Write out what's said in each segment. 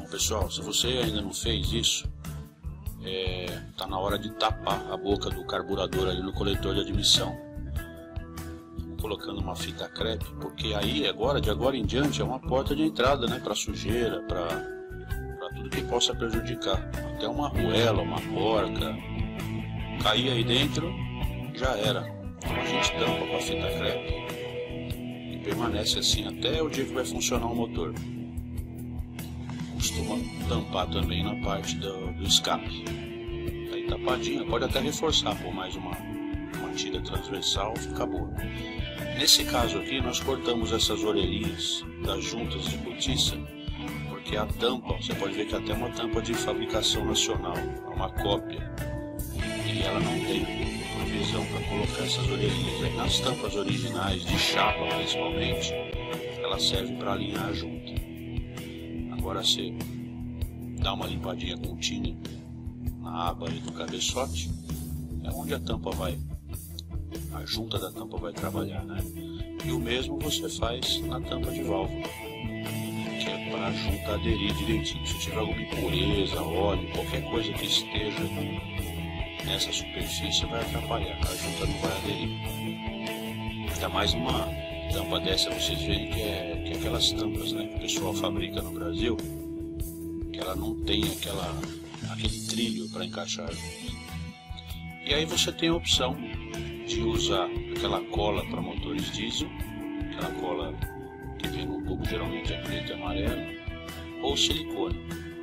Bom, pessoal, se você ainda não fez isso, tá na hora de tapar a boca do carburador ali no coletor de admissão, colocando uma fita crepe, porque aí agora, de agora em diante, é uma porta de entrada, né, para sujeira, para tudo que possa prejudicar, até uma arruela, uma porca, cair aí dentro, já era. Então a gente tampa com a fita crepe e permanece assim até o dia que vai funcionar o motor. Costuma tampar também na parte do escape. Aí tapadinha, pode até reforçar por mais uma tira transversal, fica boa. Nesse caso aqui nós cortamos essas orelhinhas das juntas de cortiça, porque a tampa, você pode ver que até uma tampa de fabricação nacional, é uma cópia, e ela não tem provisão para colocar essas orelhinhas. Aí nas tampas originais, de chapa principalmente, ela serve para alinhar a junta. Agora você dá uma limpadinha com tinta na aba aí do cabeçote, é onde a tampa vai, a junta da tampa vai trabalhar, né? E o mesmo você faz na tampa de válvula, que é para a junta aderir direitinho. Se tiver alguma impureza, óleo, qualquer coisa que esteja nessa superfície vai atrapalhar, a junta não vai aderir. Ainda mais uma tampa dessa, vocês veem que é aquelas tampas, né, que o pessoal fabrica no Brasil, que ela não tem aquele trilho para encaixar a junta. E aí você tem a opção de usar aquela cola para motores diesel, aquela cola que vem no tubo, geralmente é preto e amarelo, ou silicone.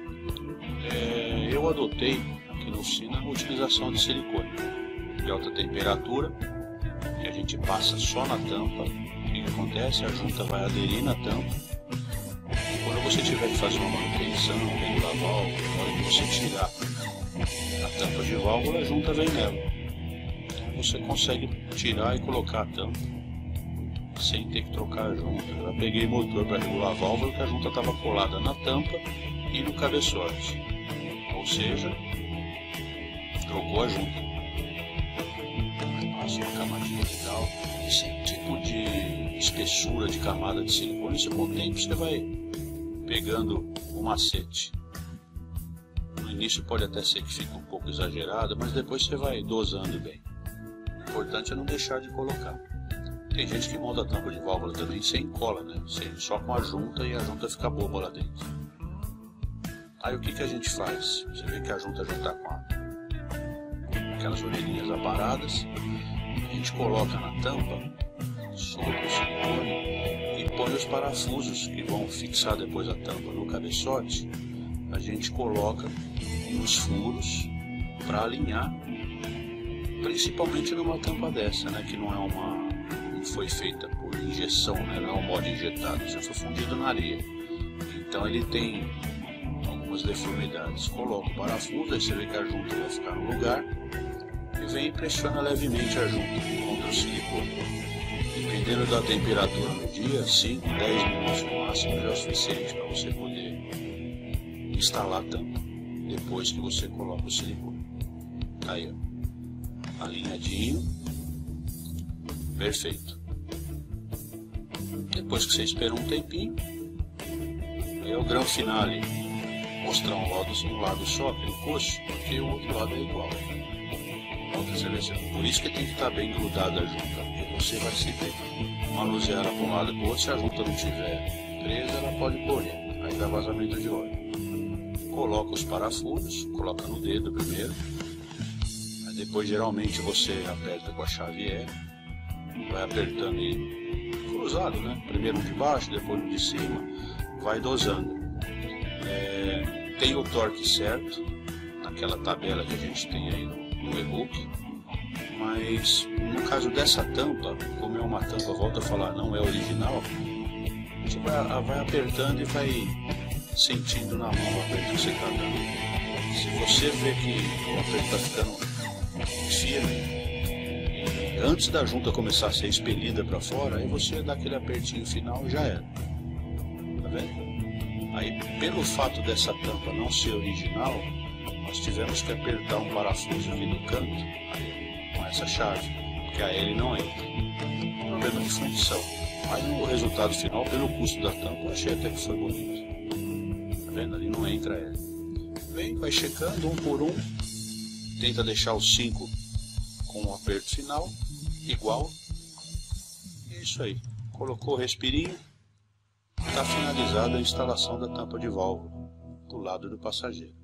Eu adotei aqui na oficina a utilização de silicone de alta temperatura, que a gente passa só na tampa. O que acontece? A junta vai aderir na tampa, e quando você tiver que fazer uma manutenção, regular a válvula, na hora que você tirar a tampa de válvula, a junta vem nela. Você consegue tirar e colocar a tampa sem ter que trocar a junta. Eu já peguei motor para regular a válvula, que a junta estava colada na tampa e no cabeçote, ou seja, trocou a junta. Passa uma camadinha legal. Esse tipo de espessura de camada de silicone, você, com o tempo você vai pegando o macete. No início pode até ser que fique um pouco exagerado, mas depois você vai dosando bem. O importante é não deixar de colocar. Tem gente que monta a tampa de válvula também sem cola, né? Só com a junta, e a junta fica boba lá dentro. Aí o que a gente faz? Você vê que a junta já está com aquelas orelhinhas aparadas. A gente coloca na tampa, solta o silicone e põe os parafusos que vão fixar depois a tampa no cabeçote. A gente coloca nos furos para alinhar, principalmente numa tampa dessa, né, que não foi feita por injeção, né, não é um modo injetado, já foi fundido na areia, então ele tem algumas deformidades. Coloca o parafuso, aí você vê que a junta vai ficar no lugar e vem e pressiona levemente a junta contra o silicone. Dependendo da temperatura no dia, 5, 10 minutos no máximo já é o suficiente para você poder instalar a tampa depois que você coloca o silicone. Aí, ó, alinhadinho, perfeito. Depois que você espera um tempinho, aí é o grão finale, mostrar um lado só, aquele coxo, porque o outro lado é igual. Por isso que tem que estar bem grudada a junta, porque você vai sempre manusear ela para um lado e para o outro. Se a junta não estiver presa, ela pode correr, aí dá vazamento de óleo. Coloca os parafusos, coloca no dedo primeiro, aí depois geralmente você aperta com a chave E, vai apertando e cruzado, né? Primeiro um de baixo, depois um de cima, vai dosando. Tem o torque certo naquela tabela que a gente tem aí no e-book, mas no caso dessa tampa, como é uma tampa, volto a falar, não é original, você vai apertando e vai sentindo na mão o aperto que você está dando. Se você vê que o aperto está ficando firme, antes da junta começar a ser expelida para fora, aí você dá aquele apertinho final e já era. Tá vendo? Aí, pelo fato dessa tampa não ser original, nós tivemos que apertar um parafuso ali no canto, aí, com essa chave, porque a L não entra. Problema de fundição. Mas o resultado final, pelo custo da tampa, eu achei até que foi bonito. Tá vendo? Ali não entra. micra L. Vem, vai checando um por um, tenta deixar os 5 com o aperto final igual. É isso aí. Colocou o respirinho, está finalizada a instalação da tampa de válvula do lado do passageiro.